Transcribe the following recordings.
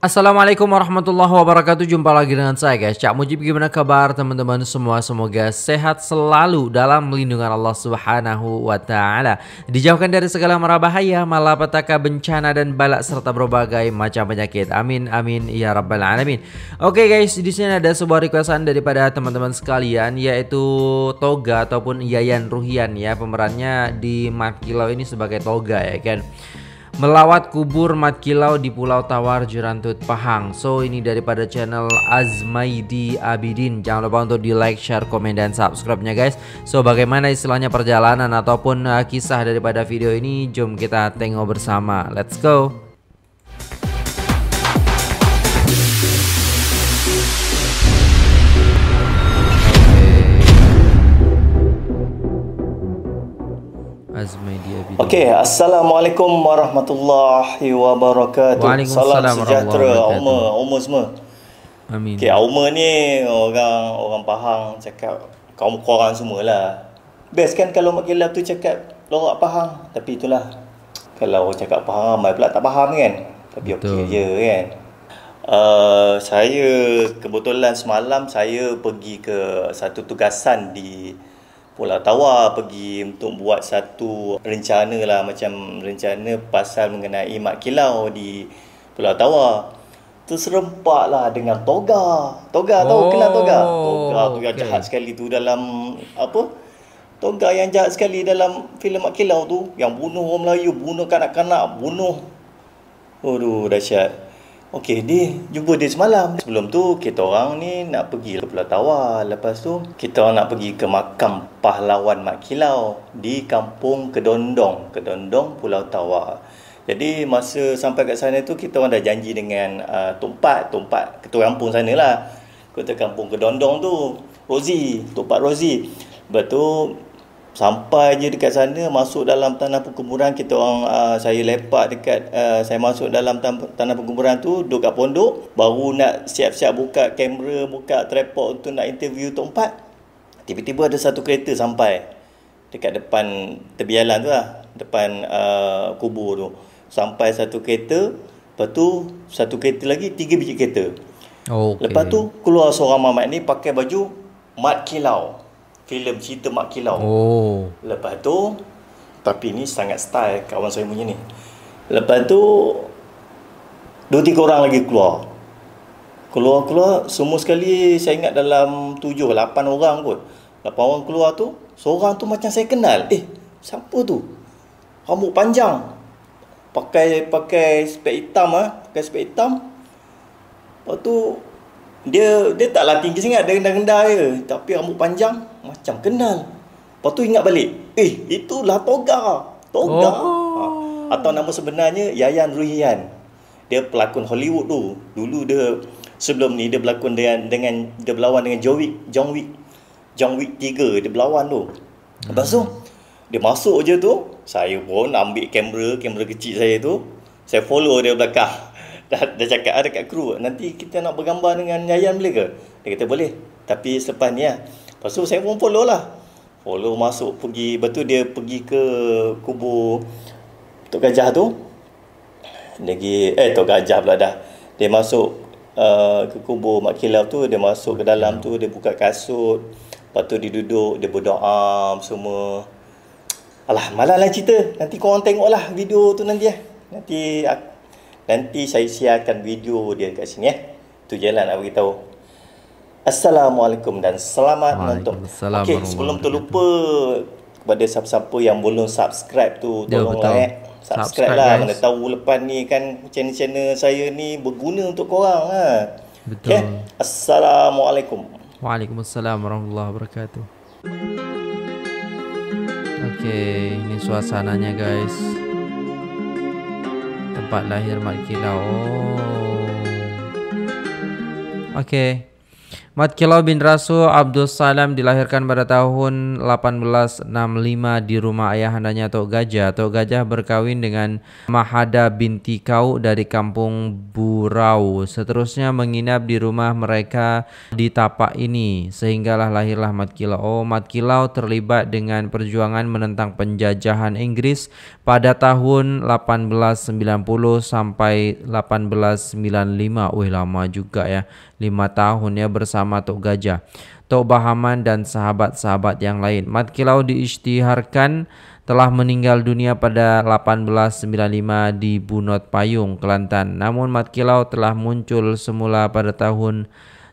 Assalamualaikum warahmatullahi wabarakatuh. Jumpa lagi dengan saya guys, Cak Mujib. Gimana kabar teman-teman semua? Semoga sehat selalu dalam lindungan Allah Subhanahu wa taala. Dijauhkan dari segala mara bahaya, malapetaka, bencana dan balak serta berbagai macam penyakit. Amin amin ya rabbal alamin. Oke guys, di sini ada sebuah requestan daripada teman-teman sekalian, yaitu Toga ataupun Yayan Ruhian ya. Pemerannya di Mat Kilau ini sebagai Toga ya kan. Melawat kubur Mat Kilau di Pulau Tawar, Jerantut, Pahang. So ini daripada channel Azmaidi Abidin. Jangan lupa untuk di like, share, komen, dan subscribe-nya guys. So bagaimana istilahnya perjalanan ataupun kisah daripada video ini, jom kita tengok bersama. Let's go. Okey, assalamualaikum warahmatullahi wabarakatuh. Salam sejahtera umma semua. Amin. Okey, umma ni orang Pahang cakap kaum korang semualah. Best kan kalau Mak Kilau tu cakap lorak Pahang, tapi itulah. Kalau orang cakap Pahang ramai pula tak faham kan. Tapi okey je kan. Saya kebetulan semalam saya pergi ke satu tugasan di Pulau Tawar, pergi untuk buat satu rencana lah, macam rencana pasal mengenai Mat Kilau di Pulau Tawar. Terserempak lah dengan Toga. Tahu kenal Toga? Toga tu yang jahat sekali tu dalam apa? Toga yang jahat sekali dalam filem Mat Kilau tu, yang bunuh orang Melayu, bunuh kanak-kanak, bunuh. Aduh, dahsyat. Okey, dia jumpa dia semalam. Sebelum tu kita orang ni nak pergi ke Pulau Tawar. Lepas tu kita orang nak pergi ke makam pahlawan Mat Kilau di Kampung Kedondong, Pulau Tawar. Jadi masa sampai kat sana tu kita orang dah janji dengan Tok ketua kampung sanalah. Ketua kampung Kedondong tu, Tok Pak Rozi. Lepas tu sampai je dekat sana, masuk dalam tanah perkuburan, kita orang saya lepak dekat saya masuk dalam tanah perkuburan tu, duduk kat pondok, baru nak siap-siap buka kamera, buka tripod untuk nak interview Tok Pat. Tiba-tiba ada satu kereta sampai dekat depan tepi jalan tu lah, depan kubur tu. Sampai satu kereta, lepas tu satu kereta lagi, 3 biji kereta. Lepas tu keluar seorang mamat ni pakai baju Mat Kilau, filem cerita Mat Kilau. Lepas tu, tapi ni sangat style kawan saya punya ni. Lepas tu 2-3 orang lagi keluar, semua sekali saya ingat dalam 7-8 orang kot. 8 orang keluar tu, seorang tu macam saya kenal. Siapa tu? Rambut panjang, pakai spek hitam pakai spek hitam. Lepas tu dia taklah tinggi sangat, dia rendah-rendah je, tapi rambut panjang, macam kenal. Lepas tu ingat balik, itulah Toga. Atau nama sebenarnya Yayan Ruhian. Dia pelakon Hollywood tu. Dulu dia, sebelum ni dia berlakon dengan dia berlawan dengan John Wick 3, dia berlawan tu. Lepas tu dia masuk je tu, saya pun ambil kamera kecil saya tu, saya follow dia belakang. Dah cakap ada kat kru, nanti kita nak bergambar dengan Yayan boleh ke? Dia kata boleh, tapi selepas ni lah. Lepas tu saya pun follow masuk, pergi. Lepas tu dia pergi ke kubur Tok Gajah tu. Tok Gajah pula dah. Dia masuk ke kubur Mat Kilau tu, dia masuk ke dalam tu, dia buka kasut. Lepas tu dia duduk, dia berdoa semua. Alah, malah lah cerita. Nanti korang tengoklah video tu nanti Nanti saya siarkan video dia kat sini Tu je lah nak beritahu. Assalamualaikum dan selamat menonton. Okey, sebelum terlupa, kepada siapa-siapa yang belum subscribe tu, tolonglah subscribe lah. Mana tahu lepas ni kan channel saya ni berguna untuk korang Betul. Okay? Assalamualaikum. Waalaikumsalam warahmatullahi wabarakatuh. Okey, ini suasananya guys. Tempat lahir Mat Kilau. Okey. Mat Kilau bin Rasul Abdul Salam dilahirkan pada tahun 1865 di rumah ayahandanya Tok Gajah. Tok Gajah berkawin dengan Mahada binti Kau dari kampung Burau. Seterusnya menginap di rumah mereka di tapak ini, sehinggalah lahirlah Mat Kilau. Oh, Mat Kilau terlibat dengan perjuangan menentang penjajahan Inggris pada tahun 1890 sampai 1895. Wih, lama juga ya. 5 tahun ya bersama Tok Gajah, Tok Bahaman dan sahabat-sahabat yang lain. Mat Kilau diisytiharkan telah meninggal dunia pada 1895 di Bunot Payung, Kelantan. Namun Mat Kilau telah muncul semula pada tahun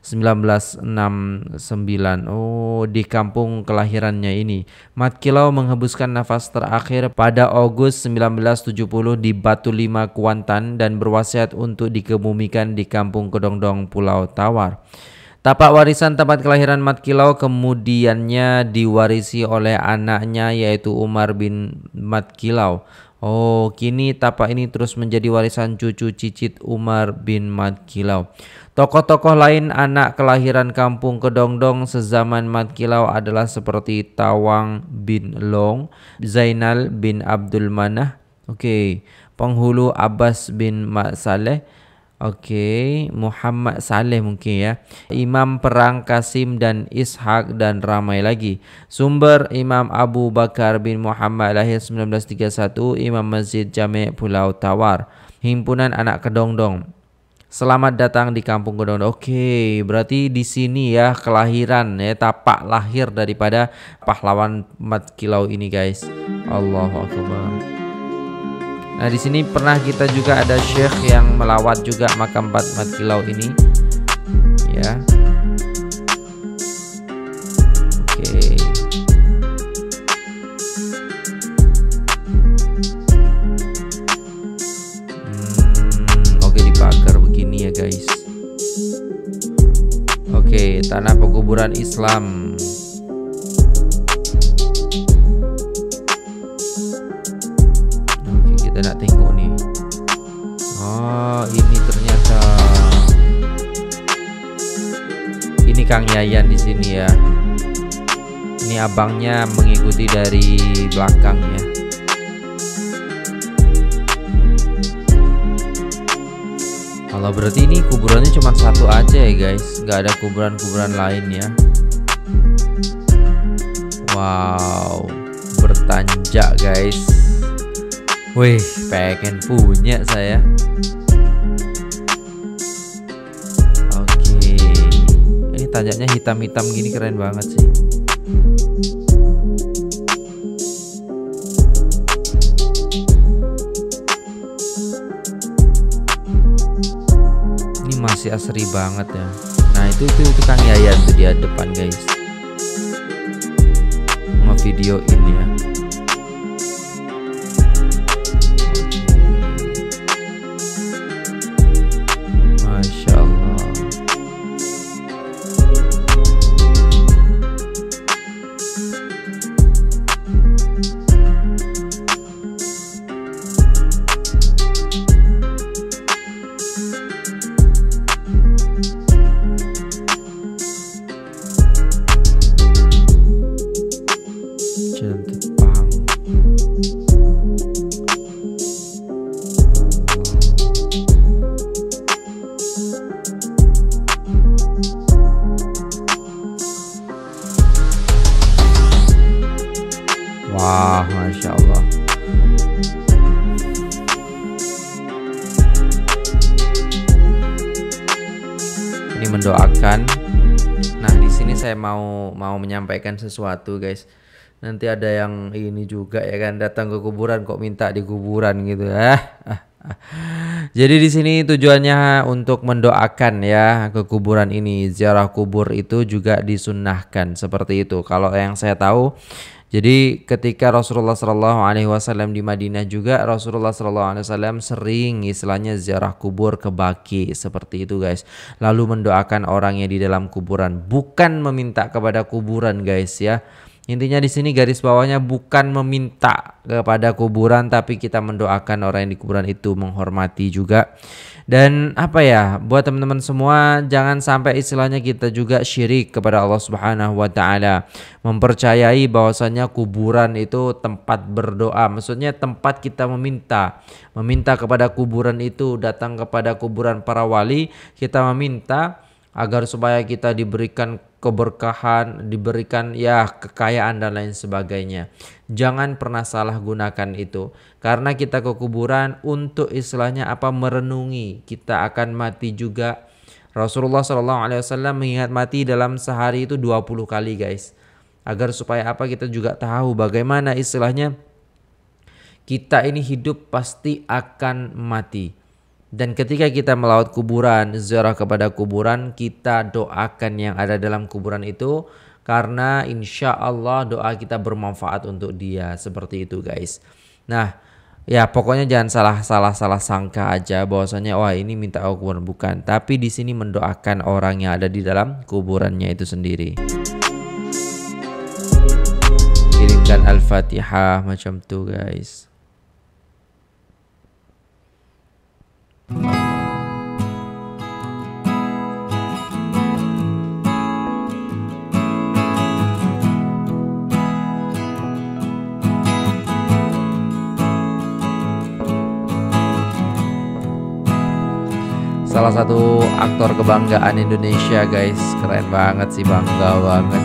1969. Oh, di kampung kelahirannya ini. Mat Kilau menghembuskan nafas terakhir pada Agustus 1970 di Batu Lima, Kuantan, dan berwasiat untuk dikebumikan di kampung Kedongdong, Pulau Tawar. Tapak warisan tempat kelahiran Mat Kilau kemudiannya diwarisi oleh anaknya yaitu Umar bin Mat Kilau. Oh, kini tapak ini terus menjadi warisan cucu cicit Umar bin Mat Kilau. Tokoh-tokoh lain anak kelahiran kampung Kedongdong sezaman Mat Kilau adalah seperti Tawang bin Long, Zainal bin Abdul Manah, Penghulu Abbas bin Mat Saleh, Muhammad Saleh mungkin ya, Imam Perang Kasim dan Ishak, dan ramai lagi. Sumber Imam Abu Bakar bin Muhammad lahir 1931, Imam Masjid Jami' Pulau Tawar. Himpunan Anak Kedongdong. Selamat datang di kampung Kedongdong. Berarti di sini ya kelahiran ya, tapak lahir daripada pahlawan Mat Kilau ini guys. Allahu Akbar. Nah, di sini pernah kita juga ada syekh yang melawat juga makam Mat Kilau ini. Ya. Dibakar begini ya guys. Tanah pekuburan Islam. Kita nak tengok nih. Oh, ini ternyata ini Kang Yayan di sini ya. Ini abangnya mengikuti dari belakang ya. Kalau berarti ini kuburannya cuma satu aja ya guys, nggak ada kuburan-kuburan lain ya. Wow, bertanjak guys. Wih, pengen punya saya. Ini tanjaknya hitam-hitam gini keren banget sih. Masih asri banget ya. Nah itu Kang Yayan tuh di depan guys, ngevideoin ya. Masya Allah. Wah, Masya Allah. Ini mendoakan. Nah, di sini saya mau menyampaikan sesuatu, guys. Nanti ada yang ini juga ya kan, datang ke kuburan kok minta di kuburan gitu. Jadi di sini tujuannya untuk mendoakan ya ke kuburan ini. Ziarah kubur itu juga disunnahkan seperti itu. Kalau yang saya tahu, jadi ketika Rasulullah SAW di Madinah juga, Rasulullah SAW sering istilahnya ziarah kubur ke Baqi seperti itu guys. Lalu mendoakan orang yang di dalam kuburan, bukan meminta kepada kuburan guys ya. Intinya di sini garis bawahnya bukan meminta kepada kuburan, tapi kita mendoakan orang yang di kuburan itu, menghormati juga. Dan apa ya, buat teman-teman semua, jangan sampai istilahnya kita juga syirik kepada Allah Subhanahu wa taala, mempercayai bahwasanya kuburan itu tempat berdoa. Maksudnya tempat kita meminta kepada kuburan itu, datang kepada kuburan para wali, kita meminta agar supaya kita diberikan keberkahan, diberikan ya kekayaan dan lain sebagainya. Jangan pernah salah gunakan itu, karena kita ke kuburan untuk istilahnya apa, merenungi kita akan mati juga. Rasulullah SAW mengingat mati dalam sehari itu 20 kali guys, agar supaya apa, kita juga tahu bagaimana istilahnya kita ini hidup pasti akan mati. Dan ketika kita melawat kuburan, ziarah kepada kuburan, kita doakan yang ada dalam kuburan itu, karena insya Allah doa kita bermanfaat untuk dia. Seperti itu guys. Nah ya pokoknya jangan salah sangka aja bahwasanya wah ini minta kuburan, bukan. Tapi di sini mendoakan orang yang ada di dalam kuburannya itu sendiri. Kirimkan Al-Fatihah macam tuh guys. Salah satu aktor kebanggaan Indonesia guys, keren banget sih, bangga banget.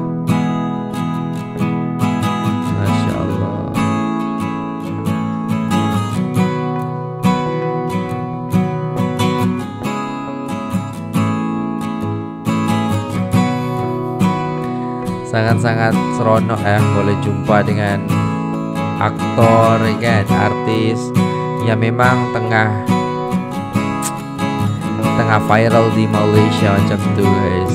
Masya Allah. Sangat-sangat seronok ya boleh jumpa dengan aktor kan, artis yang memang tengah viral di Malaysia macam tu guys.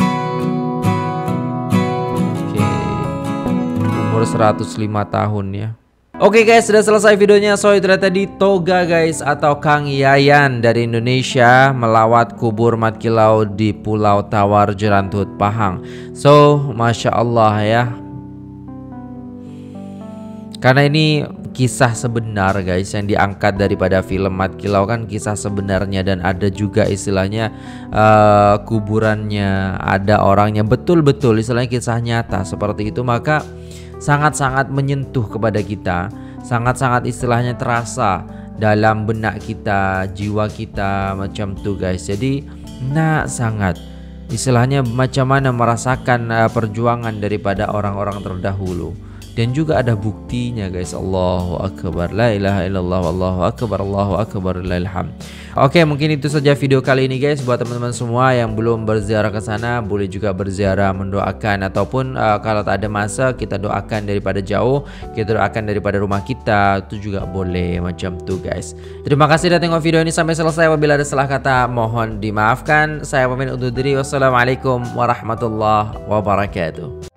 Oke. Umur 105 tahun ya. Oke guys, sudah selesai videonya. So itu tadi Toga guys, atau Kang Yayan dari Indonesia melawat kubur Mat Kilau di Pulau Tawar, Jerantut, Pahang. So Masya Allah ya, karena ini kisah sebenar guys yang diangkat daripada film Mat Kilau, kan kisah sebenarnya, dan ada juga istilahnya kuburannya, ada orangnya, betul-betul istilahnya kisah nyata seperti itu. Maka sangat-sangat menyentuh kepada kita, sangat-sangat istilahnya terasa dalam benak kita, jiwa kita macam tuh guys. Jadi sangat istilahnya macam mana merasakan perjuangan daripada orang-orang terdahulu. Dan juga ada buktinya guys. Allahu Akbar, la ilaha illallah, Allahu Akbar, Allahu Akbar, lillahil hamd. Oke, mungkin itu saja video kali ini guys. Buat teman-teman semua yang belum berziarah ke sana, boleh juga berziarah, mendoakan, ataupun kalau tak ada masa kita doakan daripada jauh, kita doakan daripada rumah kita, itu juga boleh macam tuh guys. Terima kasih sudah tengok video ini sampai selesai. Apabila ada salah kata mohon dimaafkan. Saya pamit undur diri. Wassalamualaikum warahmatullahi wabarakatuh.